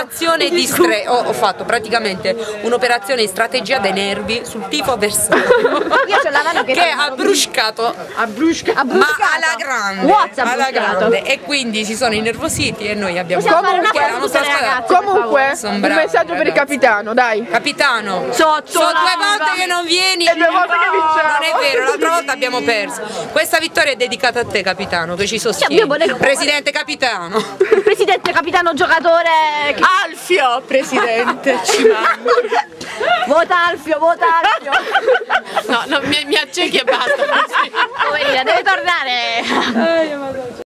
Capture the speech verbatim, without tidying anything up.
un'operazione di stre ho, ho fatto praticamente un'operazione di strategia dei nervi sul tifo avversario. Io c'ho la mano che che ha bruscato, ha bruscato, ma alla grande, WhatsApp alla grande, e quindi si sono innervositi e noi abbiamo comunque la nostra squadra. Comunque, Sono un bravi, messaggio per il ragazzi. capitano, dai. Capitano, Sotto sono due la- volte che non vieni E due volte che vinciamo. non è vero, l'altra volta abbiamo perso. Questa vittoria è dedicata a te, capitano, che ci sostieni. Io volevo- Presidente capitano. Il presidente, capitano, giocatore. che- Alfio, presidente, ci mando. Vota Alfio, vota Alfio. No, no, mi, mi accechi e basta. Poverina, deve tornare.